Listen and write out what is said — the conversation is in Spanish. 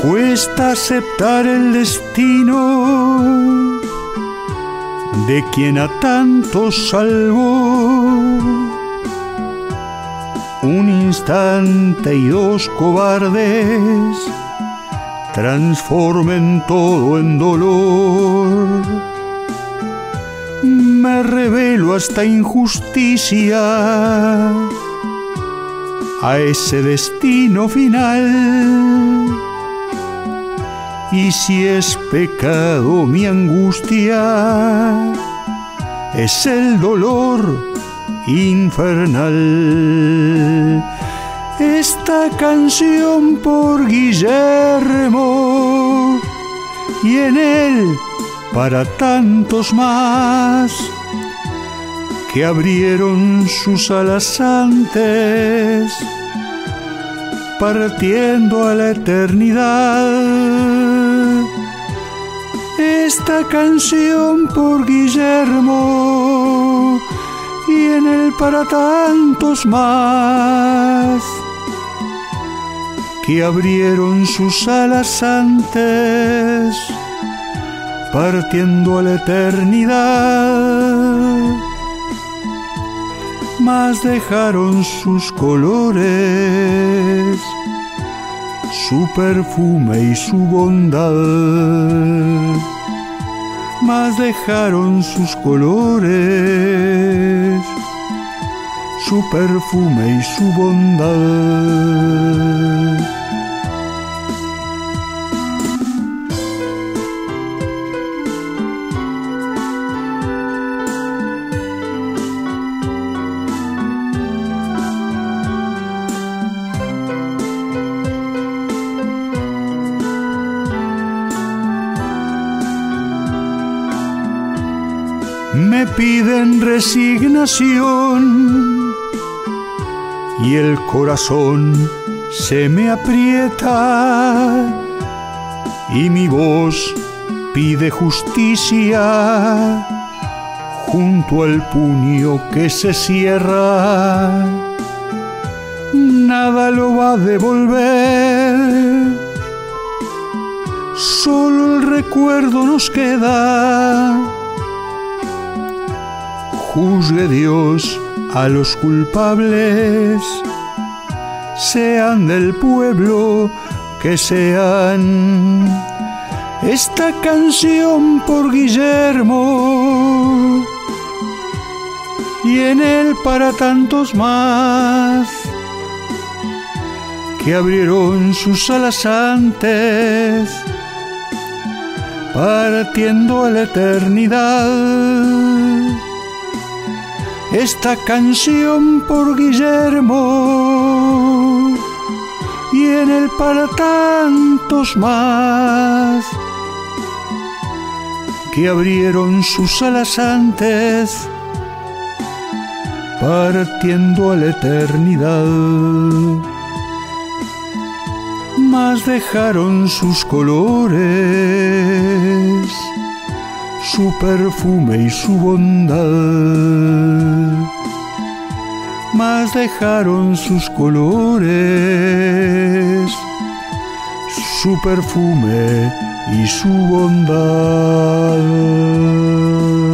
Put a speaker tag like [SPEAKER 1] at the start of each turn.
[SPEAKER 1] Cuesta aceptar el destino de quien a tantos salvó. Un instante y dos cobardes transformen todo en dolor. Me revelo a esta injusticia, a ese destino final. Y si es pecado mi angustia, es el dolor infernal. Esta canción por Guillermo y en él para tantos más que abrieron sus alas antes, partiendo a la eternidad. Esta canción por Guillermo y en él para tantos más que abrieron sus alas antes, partiendo a la eternidad, mas dejaron sus colores, su perfume y su bondad, mas dejaron sus colores, su perfume y su bondad. Me piden resignación y el corazón se me aprieta y mi voz pide justicia junto al puño que se cierra. Nada lo va a devolver, solo el recuerdo nos queda. Juzgue Dios a los culpables, sean del pueblo que sean. Esta canción por Guillermo y en él para tantos más que abrieron sus alas antes, partiendo a la eternidad. Esta canción por Guillermo y en él para tantos más que abrieron sus alas antes, partiendo a la eternidad, mas dejaron sus colores, su perfume y su bondad, mas dejaron sus colores, su perfume y su bondad.